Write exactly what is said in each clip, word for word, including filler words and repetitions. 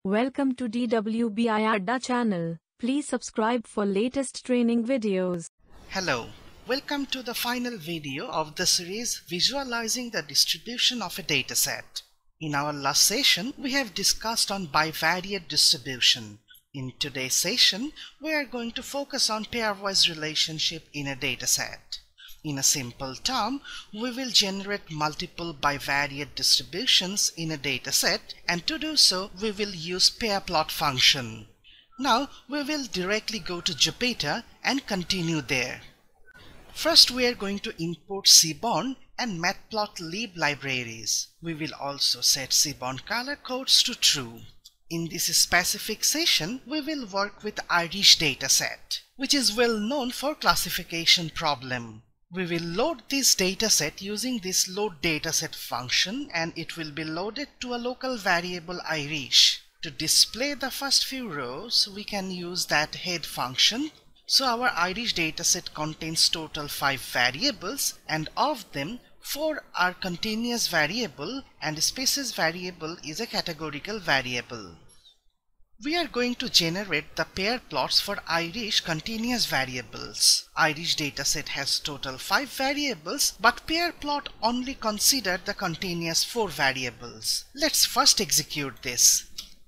Welcome to D W B I Adda channel. Please subscribe for latest training videos. Hello, welcome to the final video of the series Visualizing the Distribution of a Dataset. In our last session, we have discussed on bivariate distribution. In today's session, we are going to focus on pairwise relationship in a dataset. In a simple term, we will generate multiple bivariate distributions in a dataset, and to do so, we will use pairplot function. Now, we will directly go to Jupyter and continue there. First, we are going to import Seaborn and Matplotlib libraries. We will also set Seaborn color codes to true. In this specific session, we will work with Irish dataset, which is well known for classification problem. We will load this dataset using this load dataset function, and it will be loaded to a local variable Irish. To display the first few rows, we can use that head function. So our Irish dataset contains total five variables, and of them, four are continuous variable and species variable is a categorical variable. We are going to generate the pair plots for Irish continuous variables. Irish dataset has total five variables, but pair plot only consider the continuous four variables. Let's first execute this.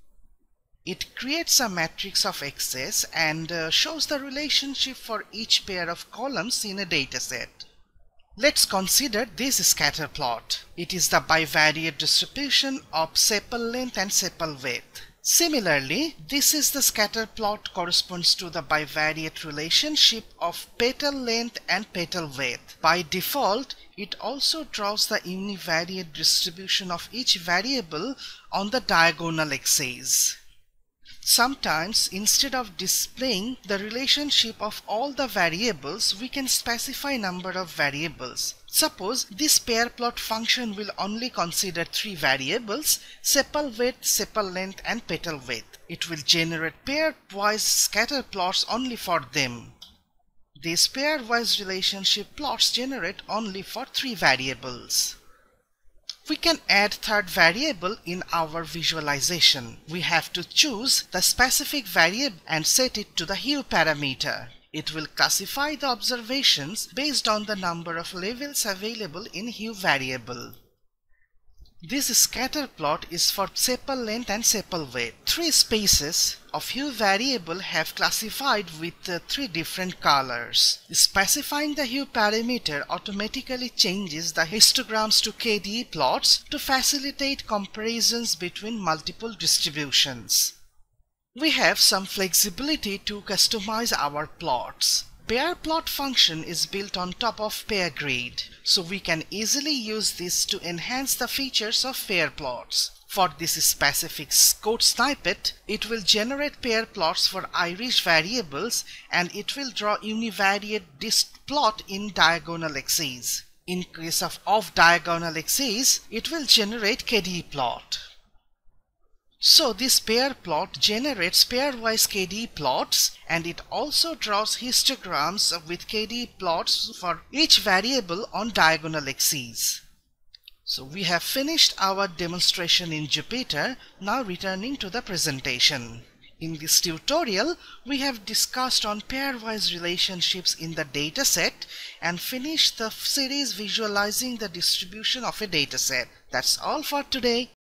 It creates a matrix of X's and uh, shows the relationship for each pair of columns in a dataset. Let's consider this scatter plot. It is the bivariate distribution of sepal length and sepal width. Similarly, this is the scatter plot corresponds to the bivariate relationship of petal length and petal width. By default, it also draws the univariate distribution of each variable on the diagonal axis. Sometimes, instead of displaying the relationship of all the variables, we can specify number of variables. Suppose this pair plot function will only consider three variables: sepal width, sepal length and petal width. It will generate pairwise scatter plots only for them. These pairwise relationship plots generate only for three variables. We can add third variable in our visualization. We have to choose the specific variable and set it to the hue parameter. It will classify the observations based on the number of levels available in hue variable. This scatter plot is for sepal length and sepal width. Three spaces of hue variable have classified with uh, three different colors. Specifying the hue parameter automatically changes the histograms to K D E plots to facilitate comparisons between multiple distributions. We have some flexibility to customize our plots. Pair plot function is built on top of pair grid, so we can easily use this to enhance the features of pair plots. For this specific code snippet, it will generate pair plots for Irish variables, and it will draw univariate dist plot in diagonal axes. In case of off diagonal axes, it will generate K D E plot. So this pair plot generates pairwise K D E plots, and it also draws histograms with K D E plots for each variable on diagonal axes. So we have finished our demonstration in Jupyter. Now returning to the presentation. In this tutorial, we have discussed on pairwise relationships in the dataset and finished the series visualizing the distribution of a dataset. That's all for today.